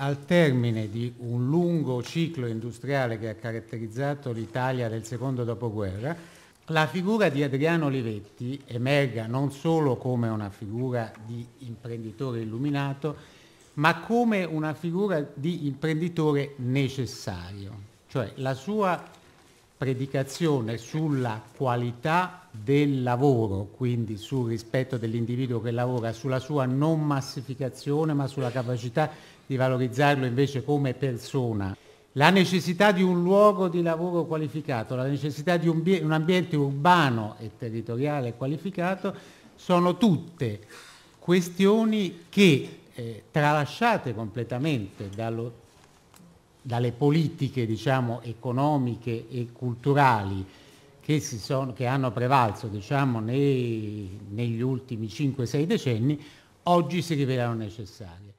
al termine di un lungo ciclo industriale che ha caratterizzato l'Italia del secondo dopoguerra, la figura di Adriano Olivetti emerga non solo come una figura di imprenditore illuminato, ma come una figura di imprenditore necessario. Cioè la sua predicazione sulla qualità del lavoro, quindi sul rispetto dell'individuo che lavora, sulla sua non massificazione, ma sulla capacità di valorizzarlo invece come persona, la necessità di un luogo di lavoro qualificato, la necessità di un ambiente urbano e territoriale qualificato, sono tutte questioni che, tralasciate completamente dalle politiche, diciamo, economiche e culturali che hanno prevalso, diciamo, negli ultimi 5-6 decenni, oggi si rivelano necessarie.